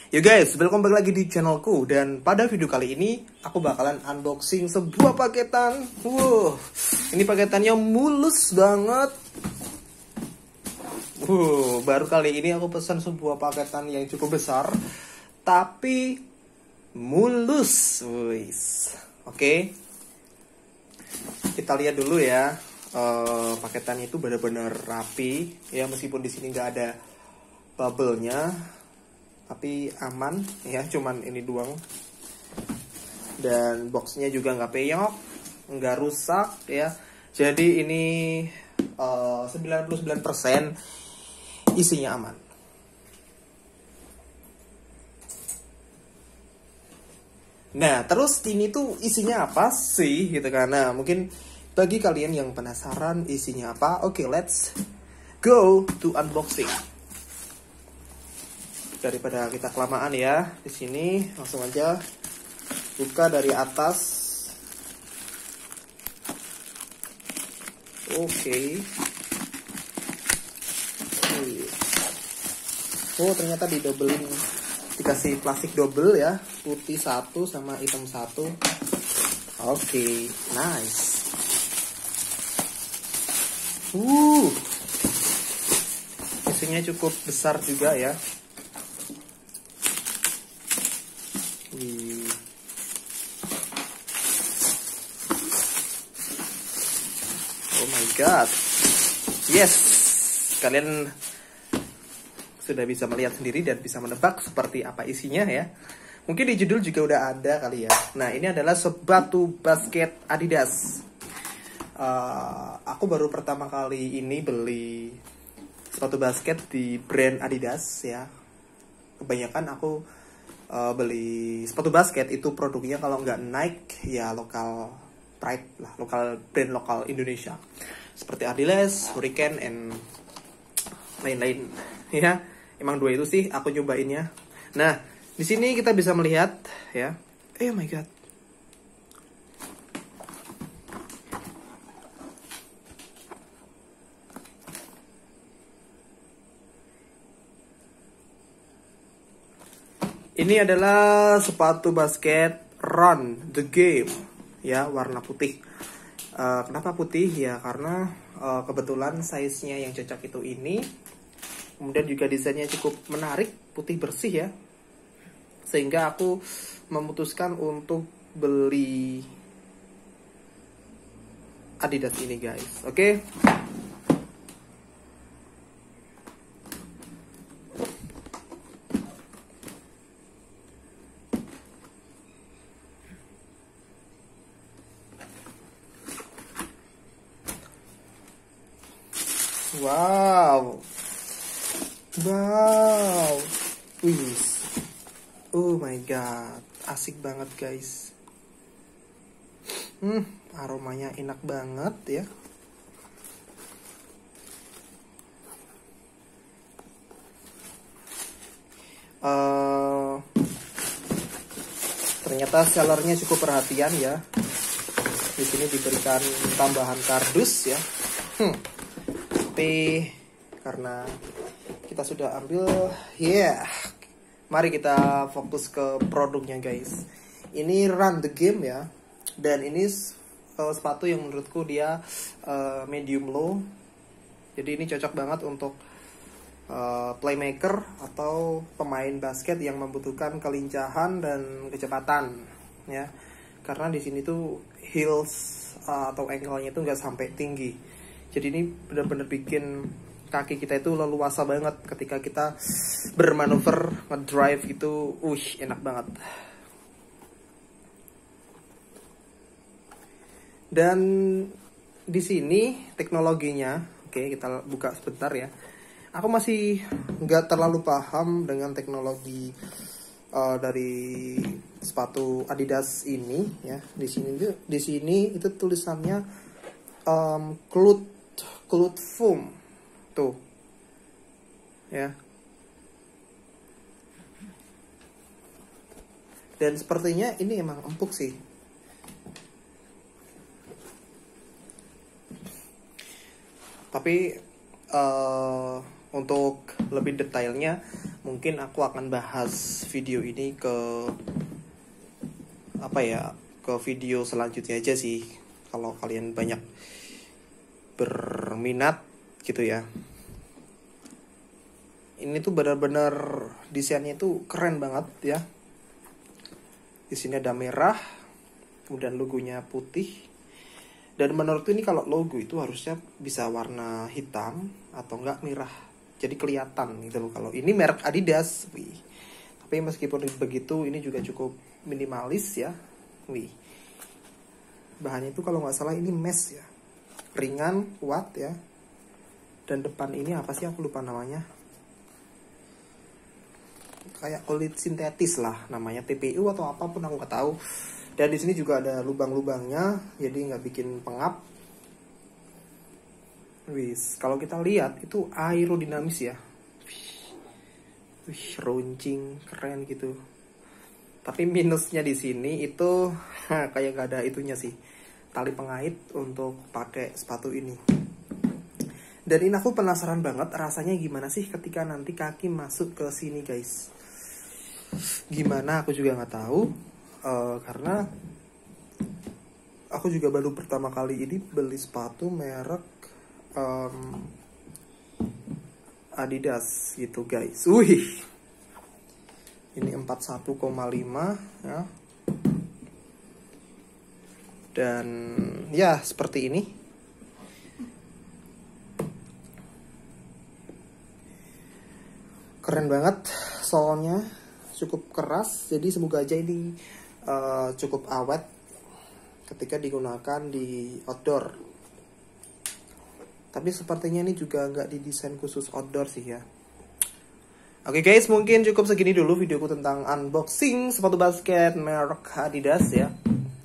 Yo guys, welcome back lagi di channelku. Dan pada video kali ini aku bakalan unboxing sebuah paketan. Wow, ini paketannya mulus banget. Baru kali ini aku pesan sebuah paketan yang cukup besar, tapi mulus. Oke, kita lihat dulu ya. Paketan itu benar-benar rapi ya, meskipun di sini nggak ada bubble-nya, tapi aman ya, cuman ini doang. Dan boxnya juga nggak peyok, nggak rusak ya. Jadi ini 99% isinya aman. Nah, terus ini tuh isinya apa sih gitu kan? Nah, mungkin bagi kalian yang penasaran isinya apa, oke, let's go to unboxing. Daripada kita kelamaan ya di sini, langsung aja buka dari atas. Oke. Oh, ternyata didobelin, dikasih plastik double ya, putih satu sama hitam satu. Oke, nice. Isinya cukup besar juga ya. Oh my god. Yes, kalian sudah bisa melihat sendiri dan bisa menebak seperti apa isinya ya. Mungkin di judul juga udah ada kali ya. Nah, ini adalah sepatu basket Adidas. Aku baru pertama kali ini beli sepatu basket di brand Adidas ya. Kebanyakan aku beli sepatu basket itu produknya kalau nggak Nike ya lokal pride lah, lokal brand lokal Indonesia seperti Adidas, Hurricane, and lain-lain ya. Emang dua itu sih aku nyobainnya. Nah, di sini kita bisa melihat ya. Oh my god. Ini adalah sepatu basket Run the Game ya, warna putih. Kenapa putih ya? Karena kebetulan size-nya yang cocok itu ini. Kemudian juga desainnya cukup menarik, putih bersih ya. Sehingga aku memutuskan untuk beli Adidas ini guys. Oke. Wow. Wih. Oh my god, asik banget guys. Aromanya enak banget ya. Ternyata sellernya cukup perhatian ya. Di sini diberikan tambahan kardus ya. Tapi karena kita sudah ambil, mari kita fokus ke produknya guys. Ini Run the Game ya, dan ini sepatu yang menurutku dia medium low. Jadi ini cocok banget untuk playmaker atau pemain basket yang membutuhkan kelincahan dan kecepatan ya. Karena di sini tuh heels atau ankle-nya itu nggak sampai tinggi. Jadi ini benar-benar bikin kaki kita itu leluasa banget ketika kita bermanuver, ngedrive gitu. Enak banget. Dan di sini teknologinya, oke, kita buka sebentar ya. Aku masih nggak terlalu paham dengan teknologi dari sepatu Adidas ini ya. Di sini itu tulisannya cloth foam tuh ya. Dan sepertinya ini emang empuk sih. Tapi untuk lebih detailnya mungkin aku akan bahas video ini ke video selanjutnya aja sih, kalau kalian banyak berminat gitu ya. Ini tuh benar-benar desainnya tuh keren banget ya. Di sini ada merah, kemudian logonya putih. Dan menurutku ini kalau logo itu harusnya bisa warna hitam atau enggak merah. Jadi kelihatan gitu loh. Kalau ini merek Adidas, wih. Tapi meskipun begitu, ini juga cukup minimalis ya, wih. Bahannya itu kalau nggak salah ini mesh ya, ringan, kuat ya. Dan depan ini apa sih, aku lupa namanya. Kayak kulit sintetis lah namanya, TPU atau apapun aku nggak tahu. Dan di sini juga ada lubang-lubangnya, jadi nggak bikin pengap. Wis, kalau kita lihat itu aerodinamis ya. Wih, runcing, keren gitu. Tapi minusnya di sini itu kayak gak ada itunya sih, tali pengait untuk pakai sepatu ini. Dan ini aku penasaran banget rasanya gimana sih ketika nanti kaki masuk ke sini guys. Gimana aku juga nggak tahu, karena aku juga baru pertama kali ini beli sepatu merek Adidas gitu guys. Wih, ini 41,5 ya. Dan ya seperti ini. Keren banget soalnya, cukup keras. Jadi semoga aja ini cukup awet ketika digunakan di outdoor. Tapi sepertinya ini juga nggak didesain khusus outdoor sih ya. Oke guys, mungkin cukup segini dulu videoku tentang unboxing sepatu basket merek Adidas ya.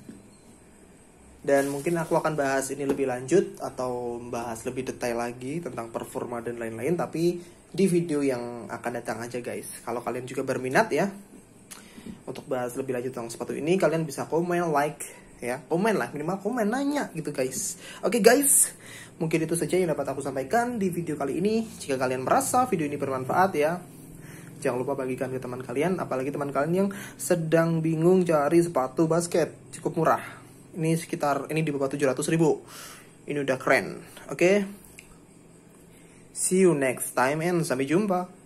Dan mungkin aku akan bahas ini lebih lanjut atau bahas lebih detail lagi tentang performa dan lain-lain, tapi di video yang akan datang aja guys. Kalau kalian juga berminat ya untuk bahas lebih lanjut tentang sepatu ini, kalian bisa komen, like ya, komen lah, minimal komen, nanya gitu guys. Oke guys, mungkin itu saja yang dapat aku sampaikan di video kali ini. Jika kalian merasa video ini bermanfaat ya, jangan lupa bagikan ke teman kalian, apalagi teman kalian yang sedang bingung cari sepatu basket cukup murah. Ini di bawah 700.000. Ini udah keren. Oke. See you next time and sampai jumpa.